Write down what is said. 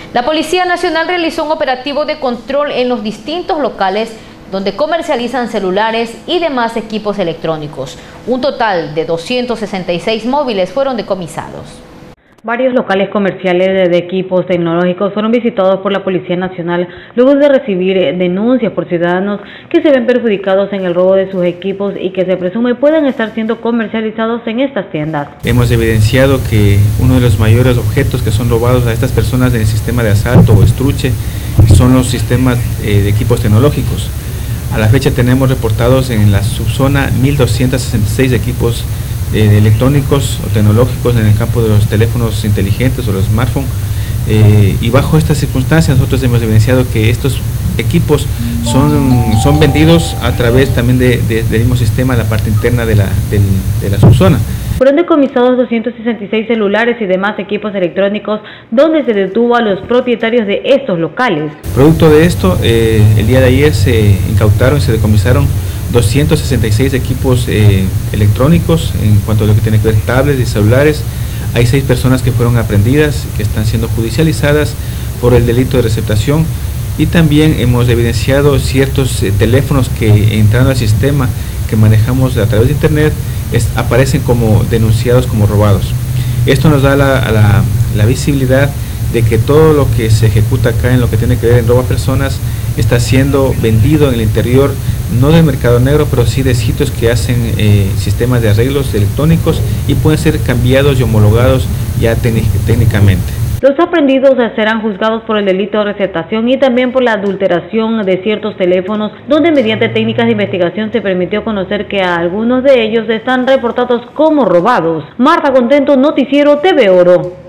La Policía Nacional realizó un operativo de control en los distintos locales donde comercializan celulares y demás equipos electrónicos. Un total de 266 móviles fueron decomisados. Varios locales comerciales de equipos tecnológicos fueron visitados por la Policía Nacional luego de recibir denuncias por ciudadanos que se ven perjudicados en el robo de sus equipos y que se presume puedan estar siendo comercializados en estas tiendas. Hemos evidenciado que uno de los mayores objetos que son robados a estas personas en el sistema de asalto o estruche son los sistemas de equipos tecnológicos. A la fecha tenemos reportados en la subzona 1.266 equipos electrónicos o tecnológicos en el campo de los teléfonos inteligentes o los smartphones, y bajo estas circunstancias nosotros hemos evidenciado que estos equipos son vendidos a través también del mismo sistema, la parte interna de la subzona. Fueron decomisados 266 celulares y demás equipos electrónicos, donde se detuvo a los propietarios de estos locales. Producto de esto, el día de ayer se incautaron y se decomisaron 266 equipos electrónicos en cuanto a lo que tiene que ver tablets y celulares. Hay 6 personas que fueron aprehendidas, que están siendo judicializadas por el delito de receptación, y también hemos evidenciado ciertos teléfonos que entrando al sistema que manejamos a través de internet aparecen como denunciados como robados. Esto nos da la visibilidad de que todo lo que se ejecuta acá en lo que tiene que ver en robo a personas está siendo vendido en el interior, no del mercado negro, pero sí de sitios que hacen sistemas de arreglos electrónicos y pueden ser cambiados y homologados ya técnicamente. Los aprehendidos serán juzgados por el delito de receptación y también por la adulteración de ciertos teléfonos, donde mediante técnicas de investigación se permitió conocer que algunos de ellos están reportados como robados. Marta Contento, Noticiero TV Oro.